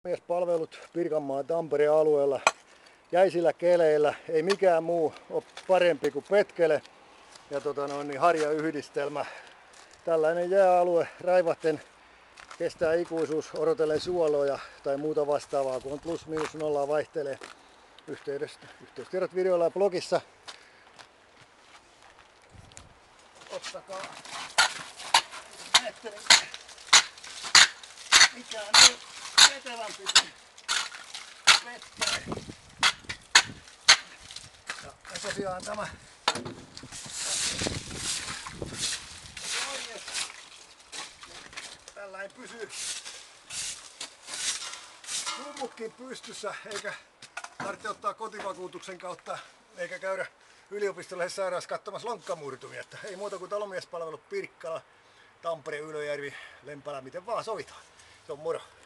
Palvelut Pirkanmaan Tampereen alueella jäisillä keleillä. Ei mikään muu ole parempi kuin petkele ja harjayhdistelmä. Tällainen jääalue raivahten kestää ikuisuus odotellen suoloja tai muuta vastaavaa, kun on plus miinus nollaa vaihtelee. Yhteystiedot videolla ja blogissa. Ottakaa metri. Mikä on niin vetevämpi kuin vettä. Ja tosiaan tämä tällainen pysyy kummukin pystyssä, eikä tarvitse ottaa kotivakuutuksen kautta eikä käydä yliopistollisessa sairaalassa katsomassa lonkkamurtumia. Ei muuta kuin Talonmiespalvelut Pirkkala, Tampere, Ylöjärvi, Lempälä, miten vaan sovitaan. Se on moro.